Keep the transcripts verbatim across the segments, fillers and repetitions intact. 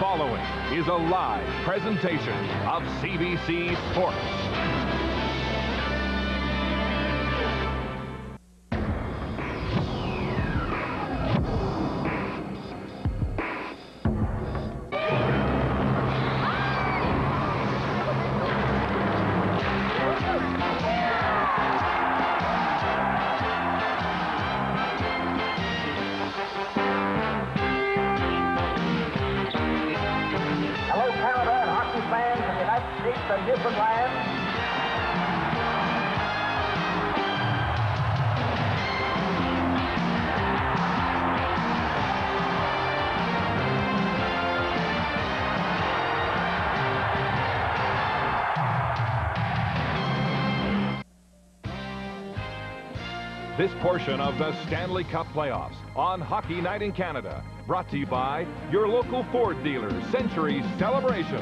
following is a live presentation of C B C Sports. And different lands. This portion of the Stanley Cup playoffs on Hockey Night in Canada, brought to you by your local Ford dealer, Century Celebration.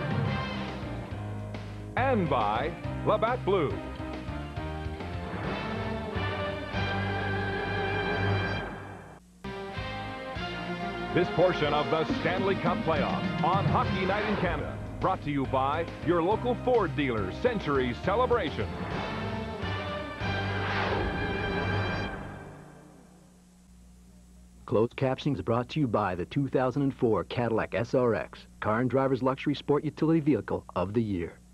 And by Labatt Blue. This portion of the Stanley Cup playoffs on Hockey Night in Canada, brought to you by your local Ford dealer, Century Celebration. Closed captioning is brought to you by the two thousand four Cadillac S R X, Car and Driver's Luxury Sport Utility Vehicle of the Year.